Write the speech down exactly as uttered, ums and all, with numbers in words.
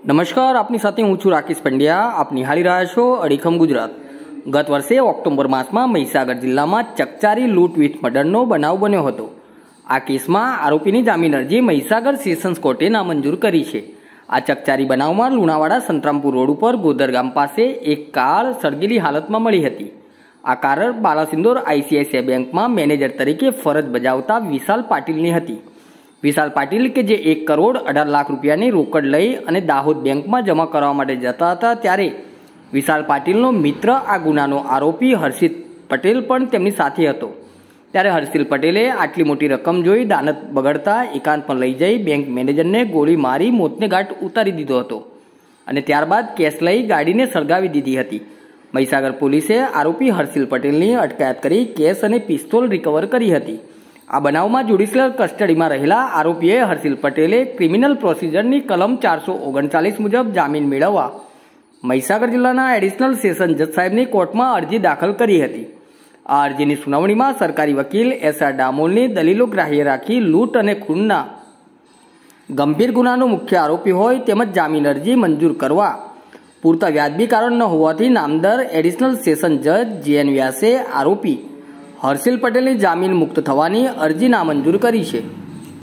નમસ્કાર, આપની સાથે હું છું રાકેશ પંડ્યા. આપ નિહાળી રહ્યા છો અડીખમ ગુજરાત. ગત વર્ષે ઓક્ટોબર માસમાં મહીસાગર જિલ્લામાં ચકચારી લૂંટ વિથ મર્ડરનો બનાવ બન્યો હતો. આ કેસમાં આરોપીની જામીન અરજી મહીસાગર સેશન્સ કોર્ટે નામંજૂર કરી છે. આ ચકચારી બનાવમાં લુણાવાડા સંતરામપુર રોડ ઉપર ગોદર ગામ પાસે એક કાર સળગેલી હાલતમાં મળી હતી. આ કાર બાલાસિંદોર આઈસીઆઈસીઆઈ બેંકમાં મેનેજર તરીકે ફરજ બજાવતા વિશાલ પાટીલની હતી. વિશાલ પાટીલ કે જે એક કરોડ અઢાર લાખ રૂપિયાની રોકડ લઈ અને દાહોદ બેંકમાં જમા કરવા માટે જતા હતા, ત્યારે વિશાલ પાટીલનો મિત્ર આ ગુનાનો આરોપી હર્ષિત પટેલ પણ તેમની સાથે હતો. ત્યારે હર્ષિત પટેલે આટલી મોટી રકમ જોઈ દાનત બગડતા એકાંતમાં લઈ જઈ બેંક મેનેજરને ગોળી મારી મોતને ઘાટ ઉતારી દીધો હતો અને ત્યારબાદ કેસ લઈ ગાડીને સળગાવી દીધી હતી. મહીસાગર પોલીસે આરોપી હર્ષિત પટેલની અટકાયત કરી કેસ અને પિસ્તોલ રિકવર કરી હતી. આ બનાવમાં જ્યુડિશિયલ કસ્ટડીમાં રહેલા આરોપીએ હર્ષિત પટેલે ક્રિમિનલ પ્રોસિજરની કલમ ચારસો ઓગણચાલીસ મુજબ જામીન મેળવવા મહીસાગર જિલ્લાના એડિશનલ સેશન જજ સાહેબની કોર્ટમાં અરજી દાખલ કરી હતી. આ અરજીની સુનાવણીમાં સરકારી વકીલ એસ આર ડામોલની દલીલો ગ્રાહ્ય રાખી લૂંટ અને ખૂનના ગંભીર ગુનાનો મુખ્ય આરોપી હોય તેમજ જામીન અરજી મંજૂર કરવા પૂરતા વ્યાજબી કારણ ન હોવાથી નામદાર એડિશનલ સેશન જજ જે એન વ્યાસે આરોપી હર્ષિત પટેલની જામીન મુક્ત થવાની અરજી નામંજૂર કરી છે.